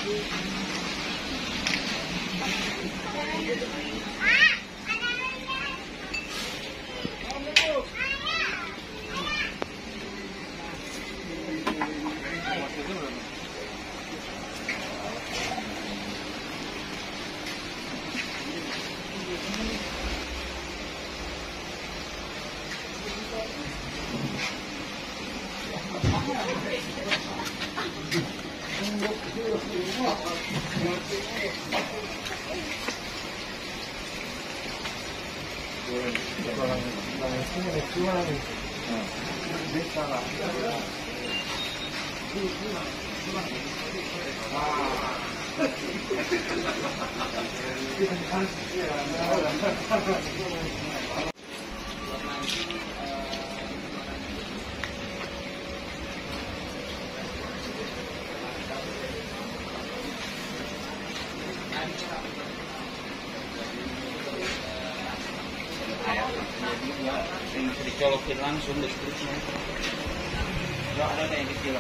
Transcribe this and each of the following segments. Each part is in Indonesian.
Bisa dicolokin langsung listriknya. Nggak ada yang kecil.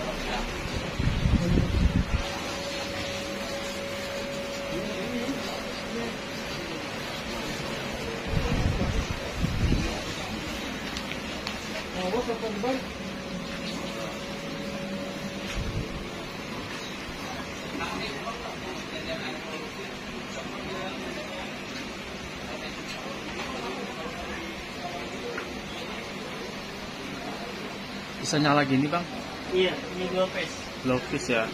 Bisa nyala gini bang? Iya, ini 2 piece. Low piece ya.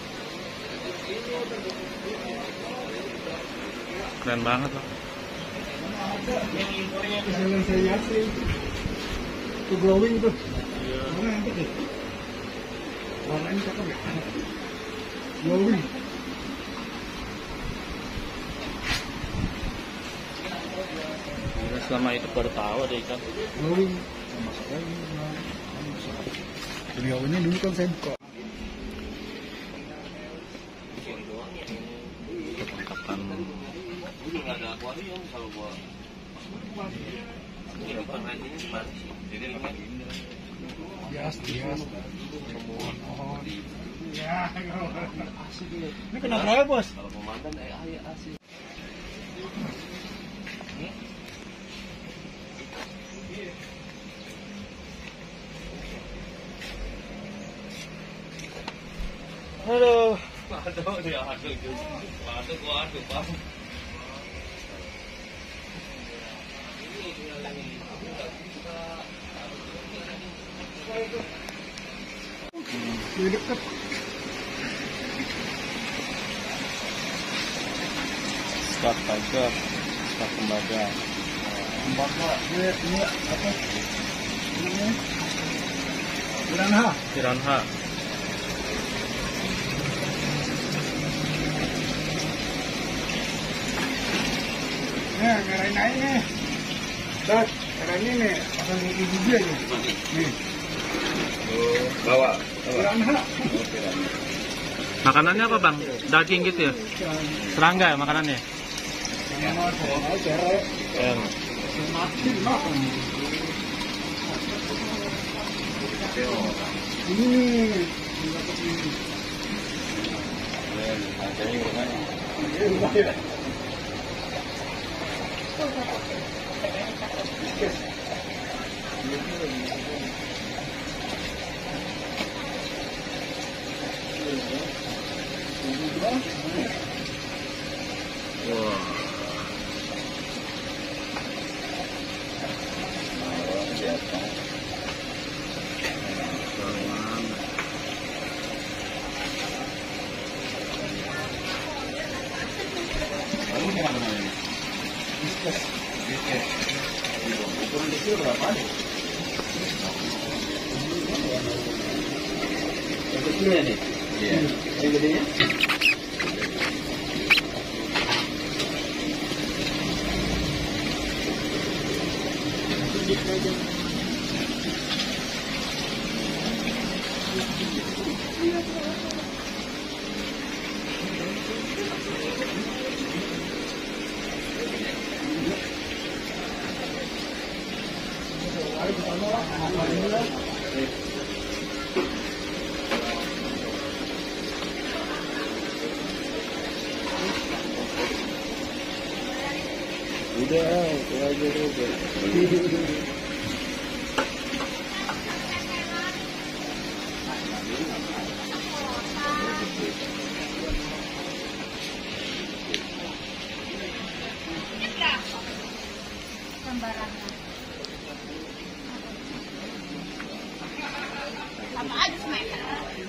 Keren banget bang. Yang impornya Yang saya asli itu glowing tuh. Mana yang itu? Warnanya cakep ya. Glowing. Selama itu baru tahu ada ikan. Glowing. Masuknya ini. Video ini dulu kan saya buka. Perlengkapan Ada akuarium kalau gua. Ini pengrajinnya seperti jadi lemah. Bias. Oh. Ya. Ini kena berapa bos? Kalau komandan asik. Aduh. Waduh, Bang. Ini dekat. Skat tiger, skat tembaga. Tembaga. Ini apa? Ini piranha. Piranha. Nih, ngarain naik nih. Dat, ngarain ini nih. Pasang gigi dia nih. Nih. Bawa. Piranha. Makanannya apa bang? Daging gitu ya? Serangga ya makanannya? Sama cere. Mati makan. Ini nih. Ini. Ukuran kecil berapa nih? Yang kecilnya nih? Iya. Yang gedenya? Udah, itu aja udah. Sama aja semuanya.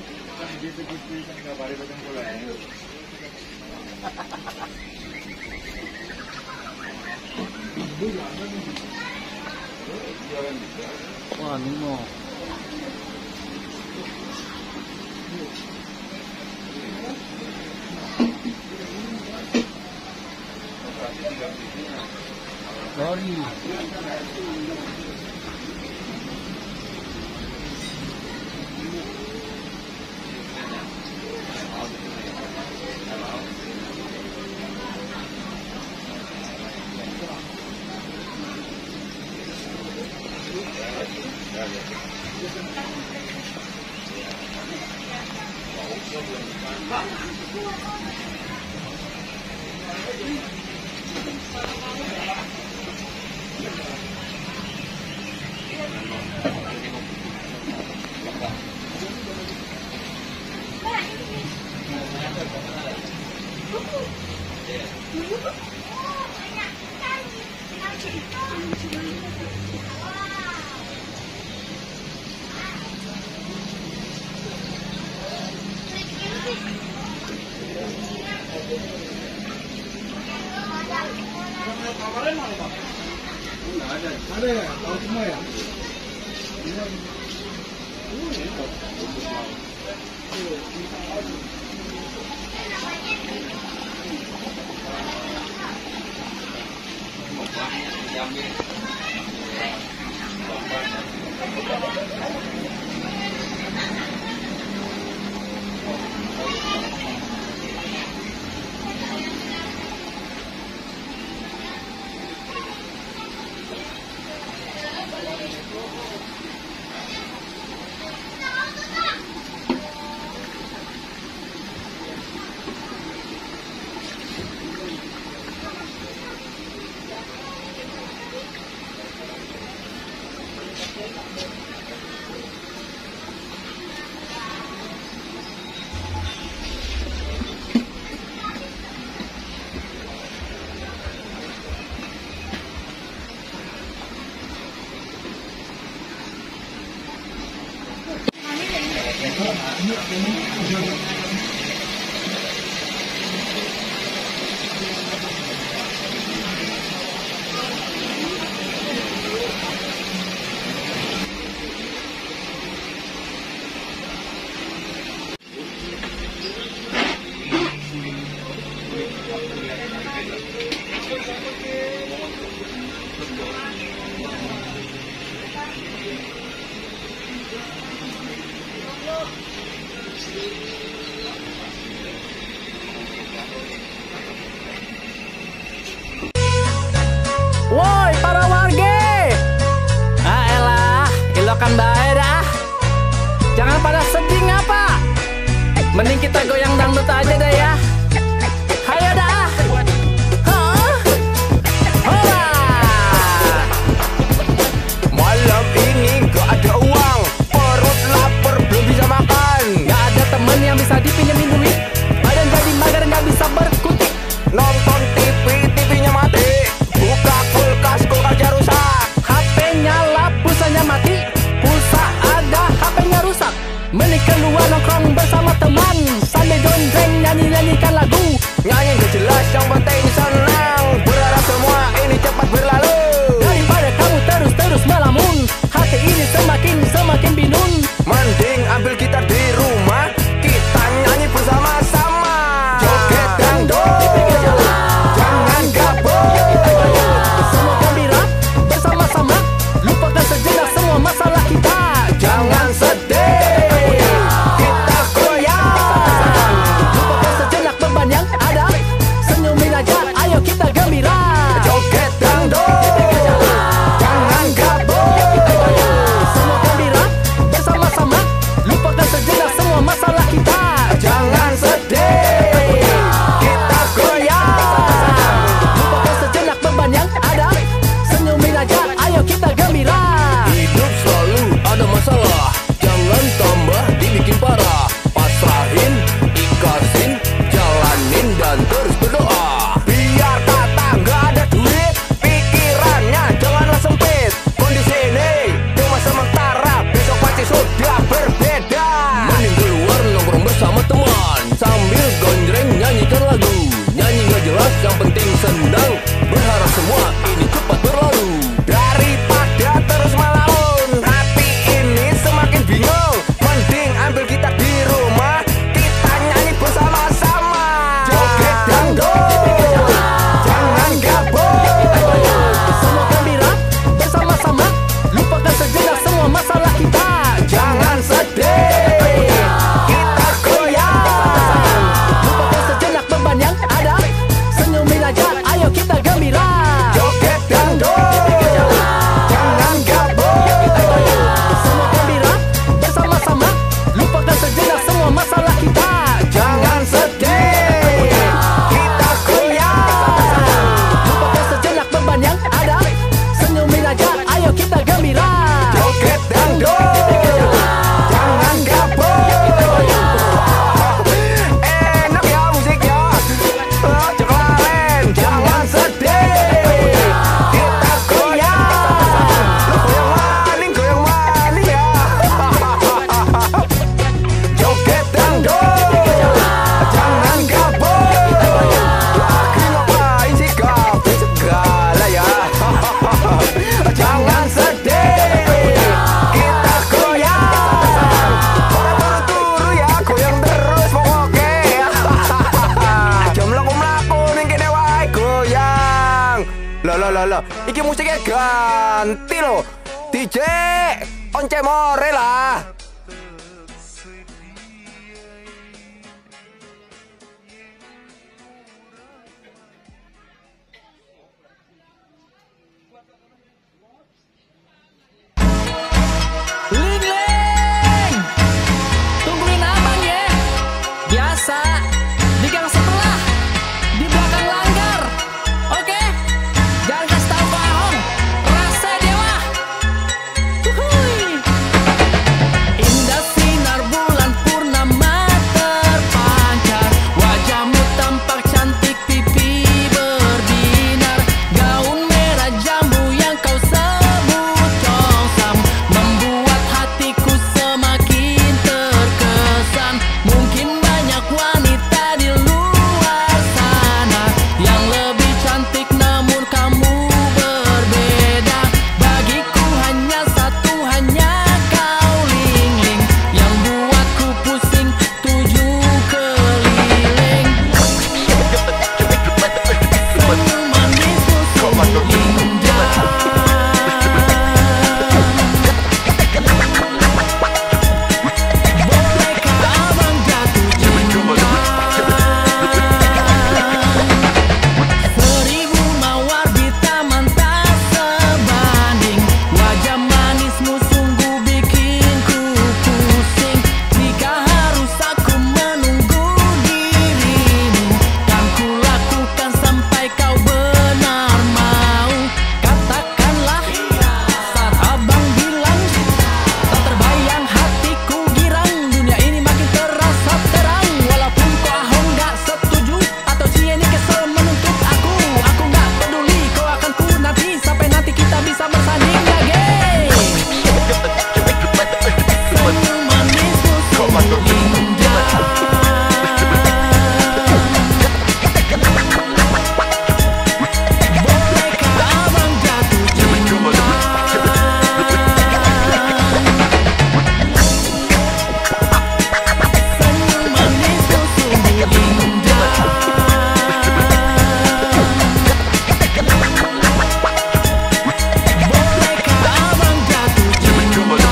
Wah, ini mau. Sorry. Ada ya? Tahu semua ya? Woi para warga, elah, ilokan bae dah. Jangan pada sedih ngapa. Mending kita goyang dangdut aja deh ya. Hayo dah. Hah? Hola. Malam ini gak ada uang, perut lapar belum bisa makan. Gak ada temen yang bisa dipinjemin duit, badan jadi mager gak bisa berkutik. Nonton TV, TV-nya mati. Buka kulkas, kulkasnya rusak. HP nyala, pulsanya mati. Pulsa ada, HP-nya rusak. Mending keluar nongkrong bersama teman, sambil gondreng nyanyi-nyanyikan lagu. Nyanyi gak jelas, yang penting senang. Berharap semua ini cepat berlalu. Daripada kamu terus-terus melamun, hati ini semakin binun. Mending ambil gitar di rumah, kita nyanyi bersama-sama. Joget dangdut, jangan gabung. Semua gembira bersama-sama, lupakan sejenak semua masalah kita. Jangan sedih, kita goyang. Lupakan sejenak beban yang ada, senyumin aja, ayo kita gembira. Joget dangdut, jangan gabung. Semua gembira bersama-sama, lupakan sejenak semua masalah kita. Jangan sedih, kita goyang. Lupakan sejenak beban yang ada, lah. Iki musiknya ganti loh. DJ Once More lah. Ling-ling, tungguin abang ya. Biasa di gang sebelah, di belakang langgar. Oke, jangan kasih tahu ke Ahong, rasa dewa. Uhuy. Indah sinar bulan purnama terpancar, wajahmu tampak cantik, pipi berbinar. Gaun merah jambu yang kau sebut congsam membuat hatiku semakin terkesan. Mungkin banyak wanita di luar sana yang lebih cantik, namun kamu berbeda. Bagiku hanya satu, hanya kau Ling-ling, yang buatku pusing tujuh keliling. Senyum manismu sungguh indah. Bolehkah abang jatuh cinta? Seribu mawar di taman tak sebanding. Wajah manismu sungguh bikin ku pusing. Jika harus aku menunggu dirimu, kan ku lakukan sampai kau benar mau. Katakanlah saat abang bilang, tak terbayang hatiku girang. Dunia ini makin terasa terang. Walaupun kau Ahong gak setuju, atau Cieni kesel menuntut aku gak peduli. Kau akan ku nanti, sampai nanti kita bisa bersanding lagi. Senyum manismu sungguh indah. Bolehkah abang jatuh cinta? Senyum manismu sungguh indah. Bolehkah abang jatuh cinta?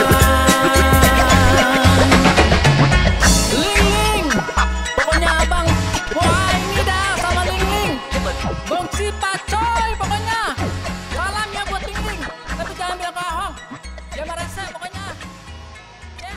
Ling-ling, pokoknya abang, wah ini dah sama Ling-ling. Bong Cipa coy pokoknya. Salamnya buat Ling-ling, tapi jangan bilang ke Ahong, dia merasa pokoknya. Ya.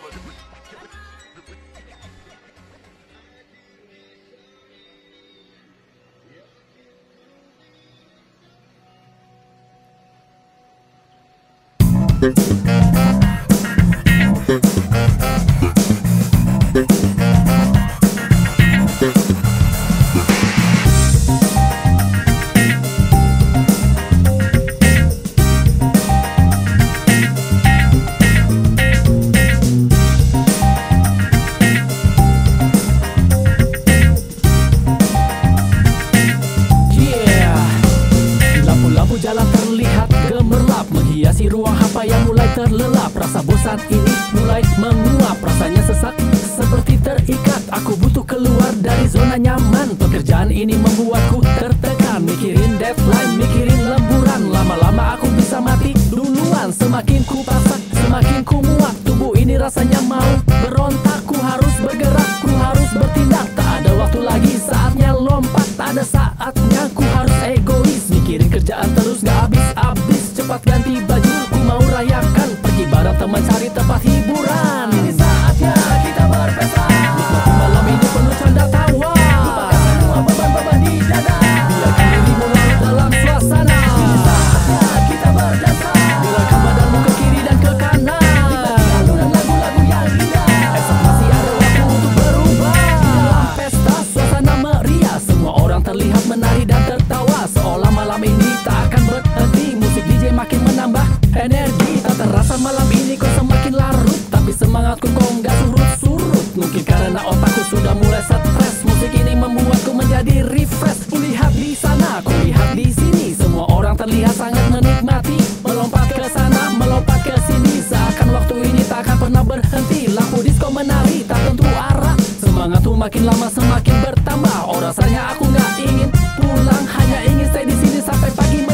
Yeah. Lampu-lampu jalan terlihat gemerlap, menghiasi ruang hampa yang mulai terlelap. Rasa bosan ini mulai menguap, rasanya sesak seperti terikat. Aku butuh keluar dari zona nyaman. Pekerjaan ini membuatku tertekan, mikirin deadline, mikirin lemburan. Lama-lama aku bisa mati duluan. Semakin ku paksa, semakin ku muak. Tubuh ini rasanya mau berontak. Ku harus bergerak, ku harus bertindak. Tak ada waktu lagi, saatnya lompat. Tak ada saatnya ku harus egois, mikirin kerjaan terus gak habis-habis. Cepat ganti baju, ku mau rayakan, pergi bareng teman cari tempat hiburan. Ini saatnya kita berpesta, nikmati malam ini penuh canda tawa. Lupakan semua beban-beban di dada, biar dirimu larut dalam suasana. Ini saatnya kita berdansa, bilangkan badanmu ke kiri dan ke kanan. Nikmati alunan lagu-lagu yang indah, esok masih ada waktu untuk berubah. Di dalam pesta suasana meriah, semua orang terlihat menari dan tertawa, seolah malam ini tak akan berhenti. Musik DJ makin menambah energi, tak terasa malam ini kau semakin larut. Tapi semangatku kok nggak surut-surut, mungkin karena otakku sudah mulai stres. Musik ini membuatku menjadi refresh. Kulihat di sana, kulihat di sini, semua orang terlihat sangat menikmati. Melompat ke sana, melompat ke sini, seakan waktu ini tak akan pernah berhenti. Lampu disco menari tak tentu arah, semangatku makin lama semakin bertambah. Oh rasanya aku nggak ingin pulang, hanya ingin stay di sini sampai pagi.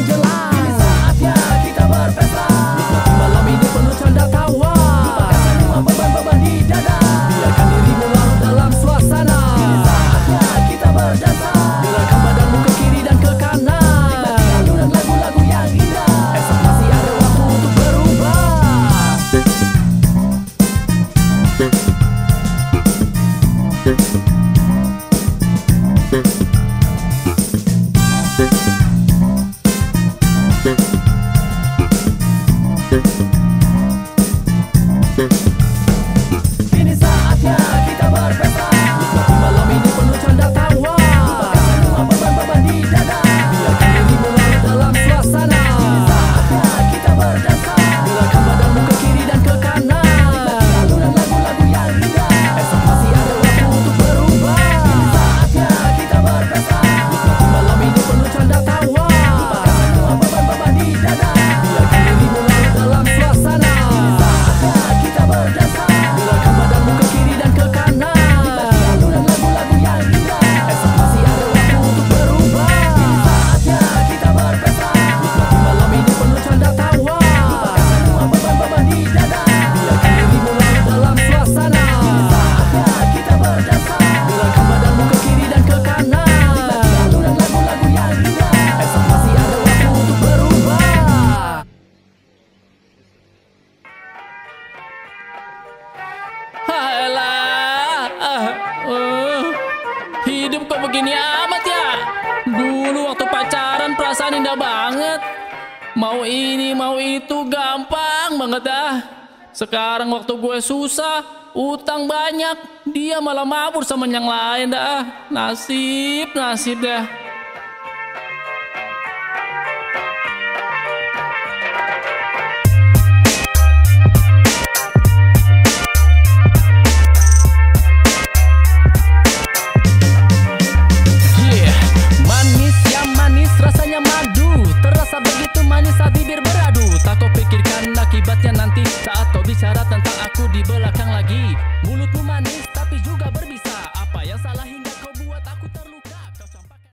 Kini saatnya kita berpesta, nikmati malam ini penuh canda tawa. Lupakan semua beban-beban di dada, biarkan dirimu larut dalam suasana. Kini saatnya kita berdansa, gerakkan badanmu ke kiri dan ke kanan. Nikmati alunan lagu-lagu yang indah, esok masih ada waktu untuk berubah. Kini saatnya kita berpesta, nikmati malam ini penuh canda tawa. Lupakan semua beban-beban di dada, biarkan dirimu larut dalam suasana. Kini saatnya kita berdansa, gerakkan badanmu ke kiri dan ke kanan. Nikmati alunan lagu-lagu yang indah, esok masih ada waktu untuk berubah. Kini saatnya kita berpesta, nikmati malam ini penuh canda tawa. Lupakan semua beban-beban di dada, biarkan dirimu larut dalam suasana. Kini saatnya kita berdansa, gerakkan badanmu ke kiri dan ke kanan. Nikmati alunan lagu-lagu yang indah, esok masih ada waktu untuk berubah. Halah, hidup kok begini amat ya. Dulu waktu pacaran perasaan indah banget, mau ini mau itu gampang banget dah. Sekarang waktu gue susah, utang banyak, dia malah mabur sama yang lain dah. Nasib dah. Manis ya manis, rasanya madu, terasa begitu manis saat bibir beradu. Tak kau pikirkan akibatnya nanti saat kau bicara tentang aku di belakang lagi. Mulutmu manis tapi juga berbisa, apa yang salah hingga